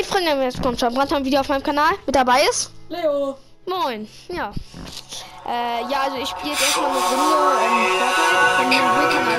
Freunde, jetzt kommt schon ein Video auf meinem Kanal. Mit dabei ist Leo. Moin, ja. Ja, also ich spiele jetzt erstmal eine Runde Fortnite. Von mir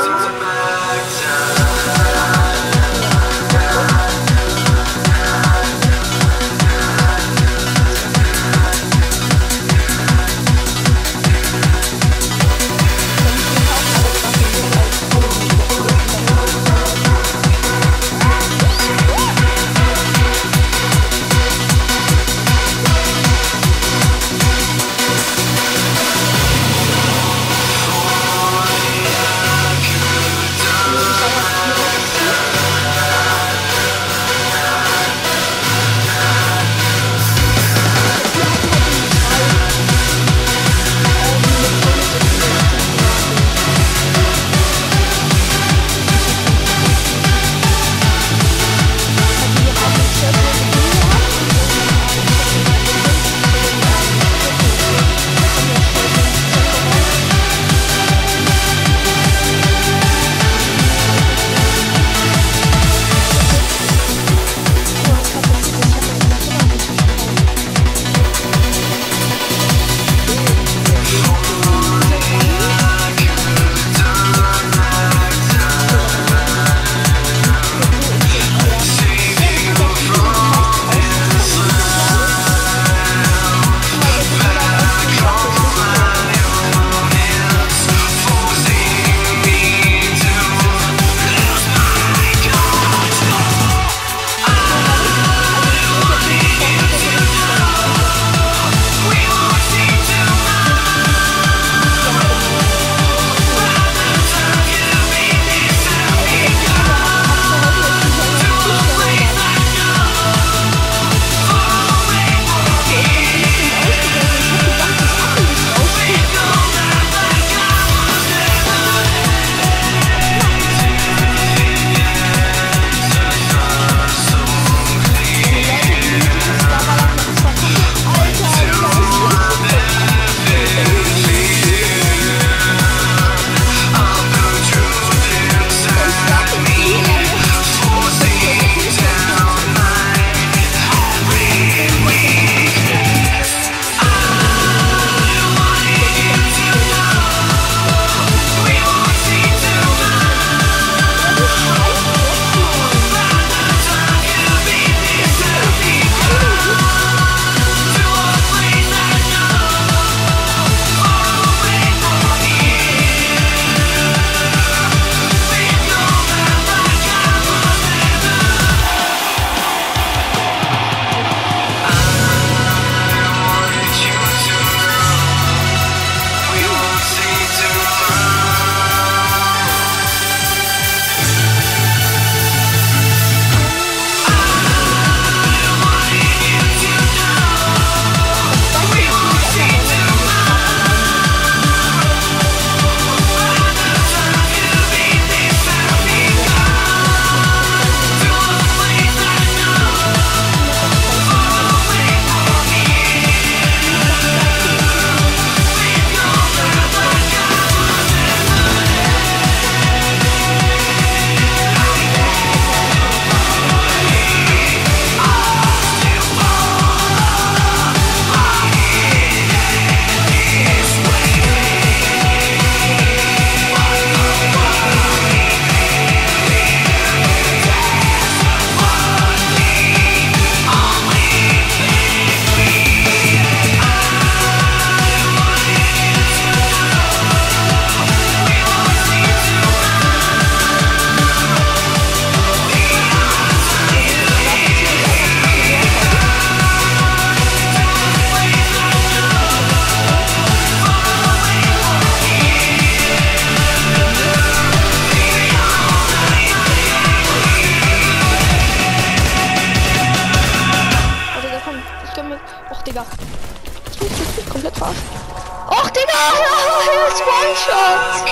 komplett verarscht. Och, Digga! Ja, ist One-Shot!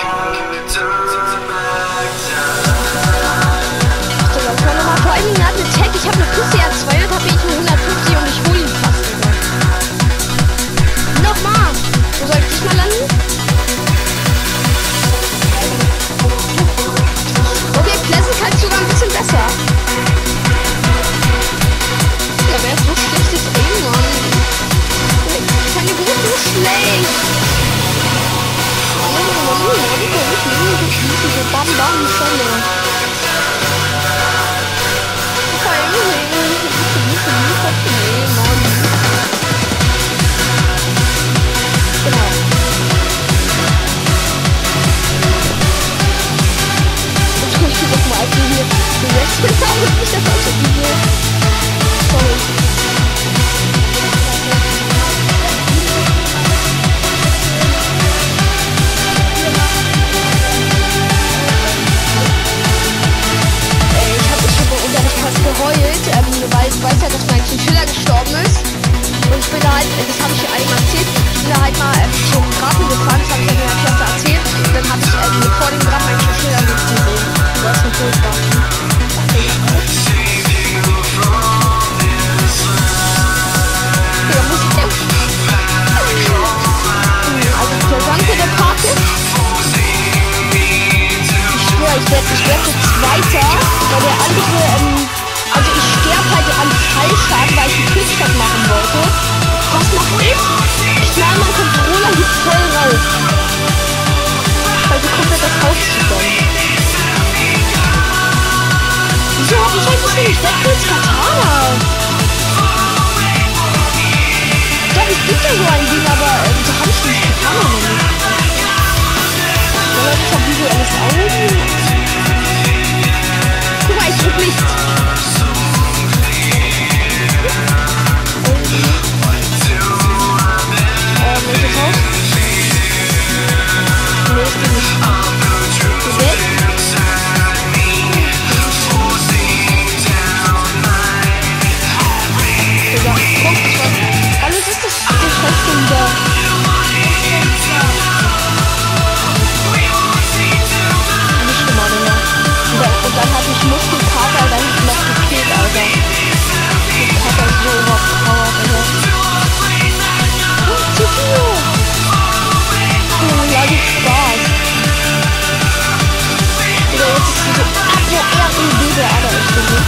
Digga, kann nochmal. Vor allen Dingen hat eine Tech, ich habe eine PCR 200, habe ich eine 150 und ich hole ihn fast, Digga. Nochmal! Wo soll ich diesmal landen? Okay, Pleasant halt sogar ein bisschen besser. warme Sonne. Genau. Ich möchte doch mal hier gewechselt haben und nicht das Auto Video. Sorry. Geheult, weil du weißt ja, dass mein Chinchilla gestorben ist. Und ich bin da halt, das habe ich einmal erzählt, ich bin da halt mal zum Graben gefahren, das habe ich ja in der Klasse erzählt. Und dann habe ich vor dem Graben mein Chinchilla gesehen. Das ist ein Furchtbar. Ja, muss ich denn? Also der Danke der Party. Ich schwöre, ich werde jetzt Zweiter, weil der andere, also ich sterbe halt an Fallschaden, weil ich einen Quickstop machen wollte. Was mache ich? Ich knall meinen Controller hier voll raus. Also komplett das Haus zusammen. Wieso hab ich eigentlich nicht Deadpool's Katana? Doch, es gibt ja so ein Ding, aber so habe ich nicht Katana noch nicht. Ja, ich hab visuelles Augen. Guck mal, ich drück Licht. Welches Haus? Nee, ich bin nicht. Du weg? Digga, guck, alles ist das Festung da. Nicht gemacht, Digga. Und dann hatte ich Muskelkater, dann noch gekillt, Alter. Muskelkater ist so überpowered, Alter. Zu viel! Ja, gibt Spaß. Oder jetzt ist diese APR-Idee der Ader-Stimme.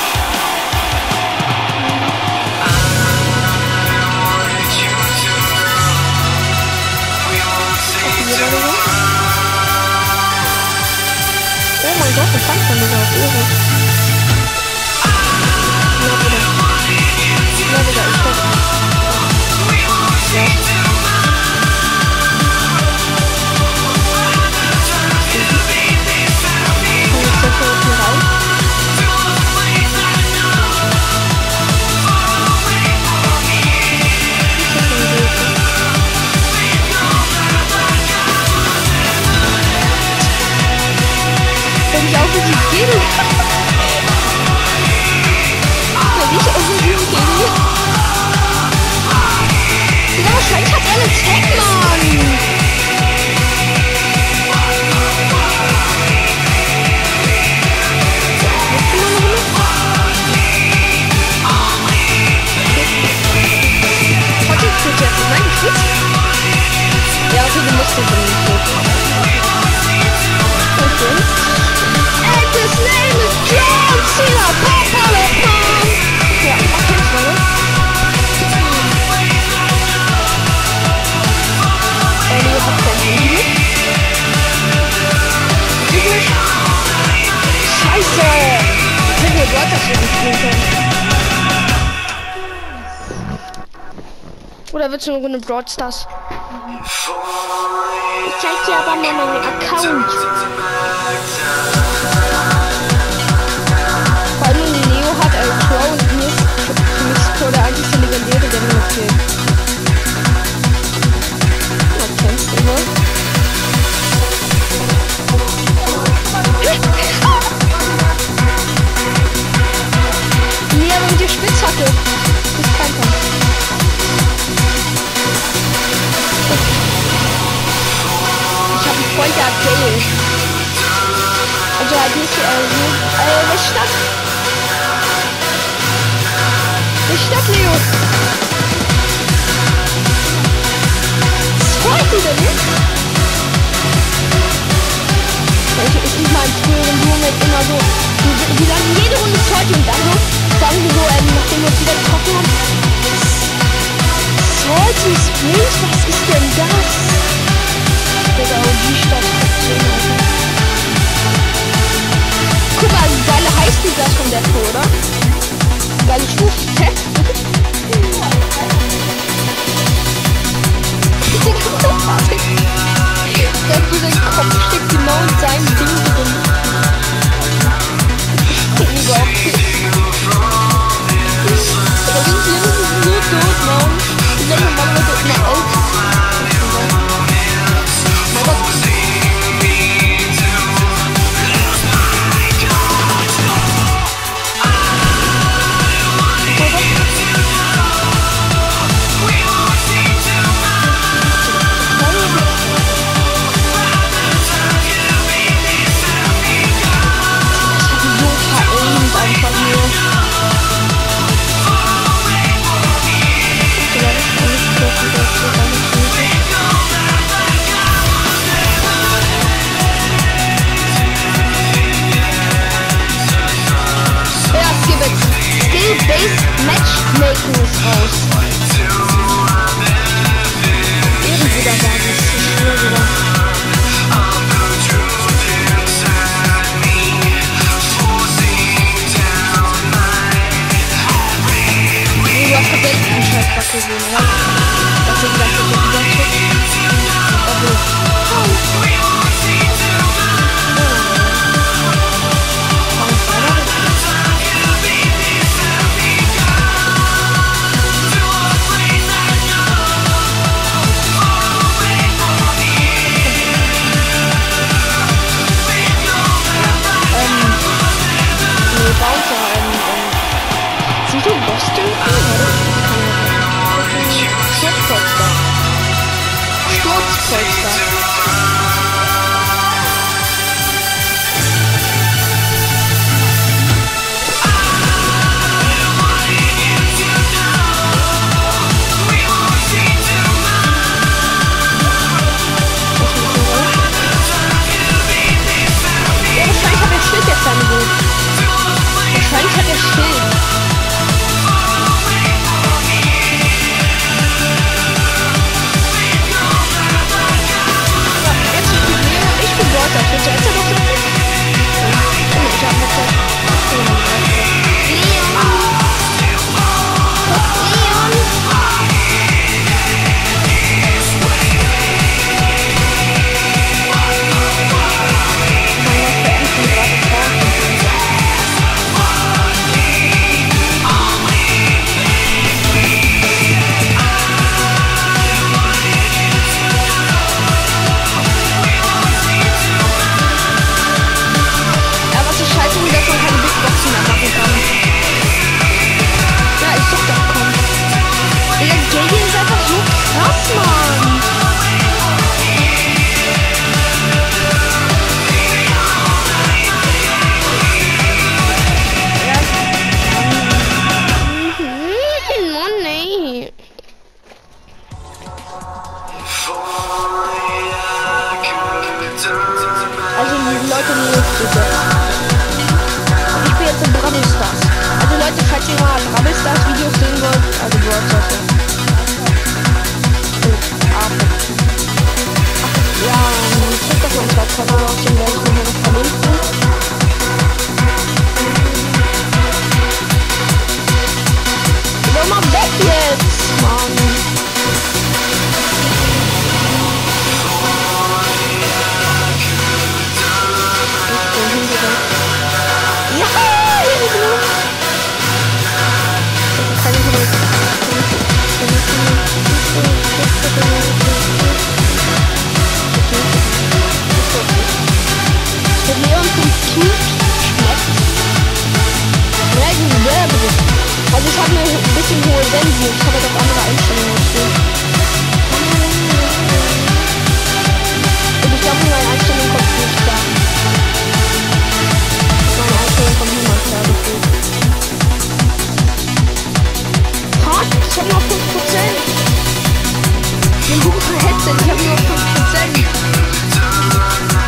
Oh mein Gott, das fand man wieder auf Ehre. Ja, bitte. Ja, bitte, ich hoffe. Ja. Wenn ich auch nicht gehe. Wenn ich auch nicht gehe. Ja, wahrscheinlich hat er eine Tech, Mann. Ja, okay, du musst nicht bringen. Okay. And his name is John Cena. Ja, okay, Freunde. Nee, hab kein Handy. Scheiße. Ich hätte mir Gott das schon spielen können. Oder willst du eine Runde Brawl Stars? Ich zeig dir aber mal meinen Account. Vor allem Leo hat Crow und mir ist Crow der einzige Legendäre, der mir noch fehlt. Ja, kennst du wohl? Nee, aber mit der Spitzhacke. Das ist kein Kampf. Ich hab einen Freund, der hat Gale. Also halt nicht, welche Stadt? Welche Stadt, Leo? Was freut dich denn nicht? Ich nicht mal in früheren Blumen immer so, die landen jede Runde Zeug und dann so, sagen wir so, nachdem wir uns wieder getroffen haben. Salty Springs, was ist denn das? Digga, die Stadt hat so Plexiglas von der oder? Geile Stufe. Hä? Der für den Kopf steckt genau in seinem Ding drin. Überhaupt nicht. Aber die Tiere sind so tot, Mann. Die sind normalerweise immer älter. Mein Gott. Skill-Based Matchmaking ist raus. Ehrenwider Basis, ich schwöre wieder. Du hast verdeckt einen Scheißpack gesehen, oder? Das ist gleich wieder wahrscheinlich hat er Schild. Ich bin dort, das wird ja jetzt noch so. Ich hab noch Leon! Ich bin jetzt in Brawl Stars. Also Leute, falls ihr mal Brawl Stars Videos sehen wollt, also Brawl Stars. Ja, check doch mal zwei Kanäle aus, den werde ich nachher noch verlinken. Geh mal weg jetzt, Mann. Also ich habe eine bisschen hohe Sensi, ich habe doch andere Einstellungen dazu. Und ich glaube, meine Einstellung kommt nicht klar. Meine Einstellung kommt niemand klar gefühlt. Ha? Ich habe noch 5%. Den guten Headset, ich habe nur 5%.